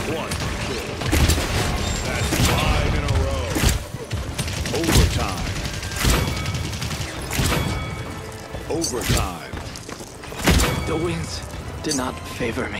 One kill. That's 5 in a row. Overtime. Overtime. The winds did not favor me.